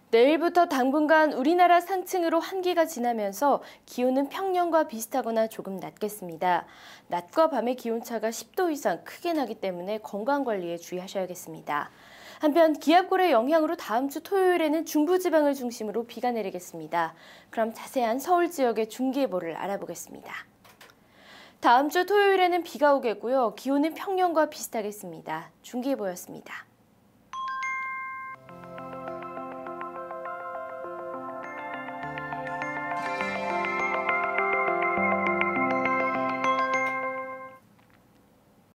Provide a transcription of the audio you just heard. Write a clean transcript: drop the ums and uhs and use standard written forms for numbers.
내일부터 당분간 우리나라 상층으로 한기가 지나면서 기온은 평년과 비슷하거나 조금 낮겠습니다. 낮과 밤의 기온차가 10도 이상 크게 나기 때문에 건강관리에 주의하셔야겠습니다. 한편 기압골의 영향으로 다음 주 토요일에는 중부지방을 중심으로 비가 내리겠습니다. 그럼 자세한 서울 지역의 중기예보를 알아보겠습니다. 다음 주 토요일에는 비가 오겠고요. 기온은 평년과 비슷하겠습니다. 중기예보였습니다.